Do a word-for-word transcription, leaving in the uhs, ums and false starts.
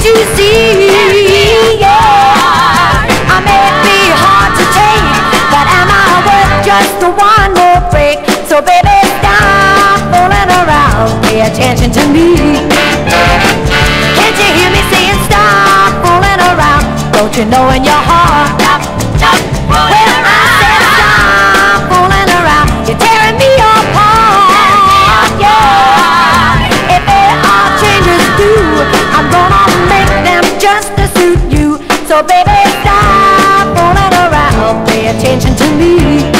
you see? Yeah, I may be hard to take, but am I worth just one more break? So baby, stop fooling around, pay attention to me. Can't you hear me saying stop fooling around? Don't you know in your heart? Stop, stop fooling well, around. I said stop fooling around. You're tearing me apart. Yeah. If there are changes due, I'm gonna make them just to suit you. So baby, stop fooling around. Pay attention to me.